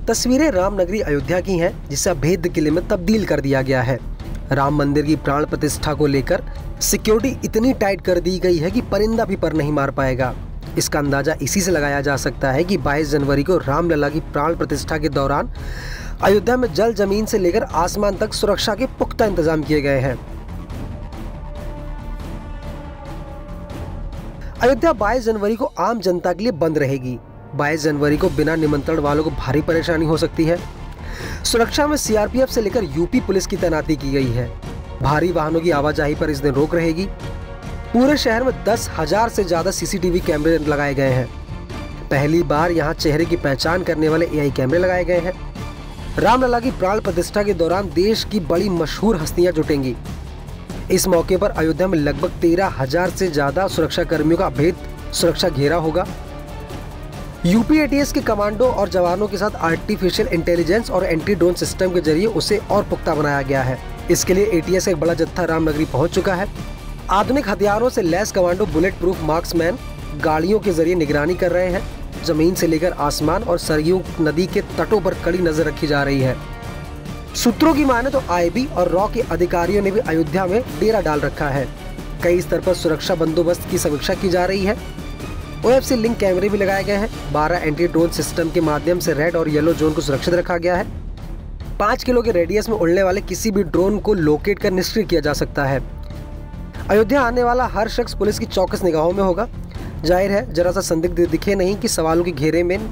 तस्वीरें रामनगरी अयोध्या की हैं, जिसे अभेद्य किले में तब्दील कर दिया गया है। राम मंदिर की प्राण प्रतिष्ठा को लेकर सिक्योरिटी इतनी टाइट कर दी गई है कि परिंदा भी पर नहीं मार पाएगा। इसका अंदाजा इसी से लगाया जा सकता है कि 22 जनवरी को रामलला की प्राण प्रतिष्ठा के दौरान अयोध्या में जल जमीन से लेकर आसमान तक सुरक्षा के पुख्ता इंतजाम किए गए हैं। अयोध्या 22 जनवरी को आम जनता के लिए बंद रहेगी। 22 जनवरी को बिना निमंत्रण वालों को भारी परेशानी हो सकती है। सुरक्षा में सीआरपीएफ से लेकर यूपी पुलिस की तैनाती की गई है। भारी वाहनों की आवाजाही पर इस दिन रोक रहेगी। पूरे शहर में 10,000 से ज्यादा सीसीटीवी कैमरे लगाए गए हैं। पहली बार यहां चेहरे की पहचान करने वाले एआई कैमरे लगाए गए हैं। रामलला की प्राण प्रतिष्ठा के दौरान देश की बड़ी मशहूर हस्तियां जुटेंगी। इस मौके पर अयोध्या में लगभग 13,000 से ज्यादा सुरक्षा कर्मियों का अभेद सुरक्षा घेरा होगा। यूपी एटीएस के कमांडो और जवानों के साथ आर्टिफिशियल इंटेलिजेंस और एंटी ड्रोन सिस्टम के जरिए उसे और पुख्ता बनाया गया है। इसके लिए एटीएस का एक बड़ा जत्था रामनगरी पहुंच चुका है। आधुनिक हथियारों से लैस कमांडो बुलेट प्रूफ मार्क्समैन गाड़ियों के जरिए निगरानी कर रहे हैं। जमीन से लेकर आसमान और सरयू नदी के तटों पर कड़ी नजर रखी जा रही है। सूत्रों की माने तो आईबी और रॉ के अधिकारियों ने भी अयोध्या में डेरा डाल रखा है। कई स्तर पर सुरक्षा बंदोबस्त की समीक्षा की जा रही है। ओएफसी लिंक कैमरे भी लगाए गए हैं। 12 एंटी ड्रोन सिस्टम के माध्यम से रेड और येलो जोन को सुरक्षित रखा गया है। 5 किलो के रेडियस में उड़ने वाले किसी भी ड्रोन को लोकेट कर निष्क्रिय किया जा सकता है। अयोध्या आने वाला हर शख्स पुलिस की चौकस निगाहों में होगा। जाहिर है जरा सा संदिग्ध दिखे नहीं कि सवालों के घेरे में।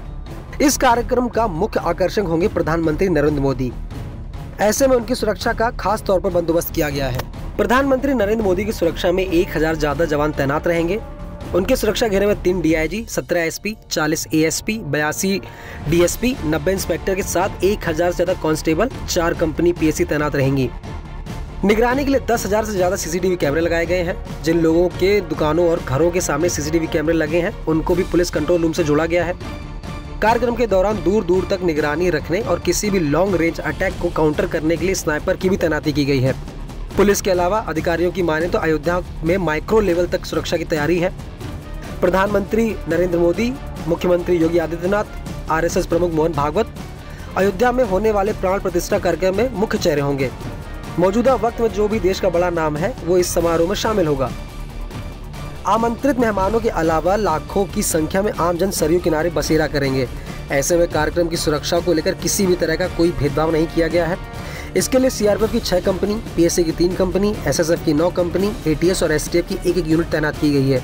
इस कार्यक्रम का मुख्य आकर्षक होंगे प्रधानमंत्री नरेंद्र मोदी। ऐसे में उनकी सुरक्षा का खास तौर पर बंदोबस्त किया गया है। प्रधानमंत्री नरेंद्र मोदी की सुरक्षा में 1,000 ज्यादा जवान तैनात रहेंगे। उनके सुरक्षा घेरे में 3 DIG, 17 SP, 40 ASP, 82 DSP, 90 inspector के साथ 1,000 से ज्यादा कांस्टेबल, 4 कंपनी पीएससी तैनात रहेंगी। निगरानी के लिए 10,000 से ज्यादा सीसीटीवी कैमरे लगाए गए हैं। जिन लोगों के दुकानों और घरों के सामने सीसीटीवी कैमरे लगे हैं उनको भी पुलिस कंट्रोल रूम से जोड़ा गया है। कार्यक्रम के दौरान दूर दूर तक निगरानी रखने और किसी भी लॉन्ग रेंज अटैक को काउंटर करने के लिए स्नाइपर की भी तैनाती की गई है। पुलिस के अलावा अधिकारियों की माने तो अयोध्या में माइक्रो लेवल तक सुरक्षा की तैयारी है। प्रधानमंत्री नरेंद्र मोदी, मुख्यमंत्री योगी आदित्यनाथ, आरएसएस प्रमुख मोहन भागवत अयोध्या में होने वाले प्राण प्रतिष्ठा कार्यक्रम में मुख्य चेहरे होंगे। मौजूदा वक्त में जो भी देश का बड़ा नाम है वो इस समारोह में शामिल होगा। आमंत्रित मेहमानों के अलावा लाखों की संख्या में आमजन सरयू किनारे बसेरा करेंगे। ऐसे में कार्यक्रम की सुरक्षा को लेकर किसी भी तरह का कोई भेदभाव नहीं किया गया है। इसके लिए सीआरपीएफ की 6 कंपनी, पीएससी की 3 कंपनी, एसएसएफ की 9 कंपनी, एटीएस और एसटीएफ की एक यूनिट तैनात की गई है।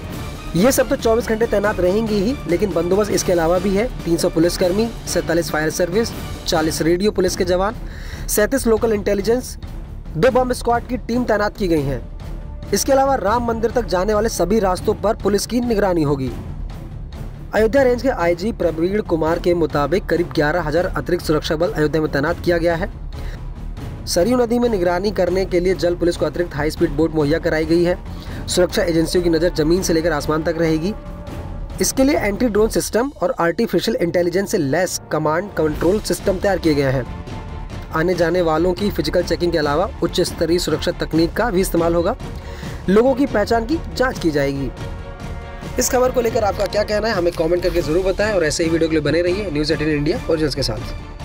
ये सब तो 24 घंटे तैनात रहेंगी ही, लेकिन बंदोबस्त इसके अलावा भी है। 300 पुलिसकर्मी, 47 फायर सर्विस, 40 रेडियो पुलिस के जवान, 37 लोकल इंटेलिजेंस, 2 बम स्क्वाड की टीम तैनात की गई हैं। इसके अलावा राम मंदिर तक जाने वाले सभी रास्तों पर पुलिस की निगरानी होगी। अयोध्या रेंज के आईजी प्रवीण कुमार के मुताबिक करीब 11,000 अतिरिक्त सुरक्षा बल अयोध्या में तैनात किया गया है। सरयू नदी में निगरानी करने के लिए जल पुलिस को अतिरिक्त हाई स्पीड बोट मुहैया कराई गई है। सुरक्षा एजेंसियों की नज़र जमीन से लेकर आसमान तक रहेगी। इसके लिए एंटी ड्रोन सिस्टम और आर्टिफिशियल इंटेलिजेंस से लैस कमांड कंट्रोल सिस्टम तैयार किए गए हैं। आने जाने वालों की फिजिकल चेकिंग के अलावा उच्च स्तरीय सुरक्षा तकनीक का भी इस्तेमाल होगा। लोगों की पहचान की जांच की जाएगी। इस खबर को लेकर आपका क्या कहना है हमें कमेंट करके जरूर बताएं और ऐसे ही वीडियो के लिए बने रहिए न्यूज़ 18 इंडिया ओरिजिनल्स के साथ।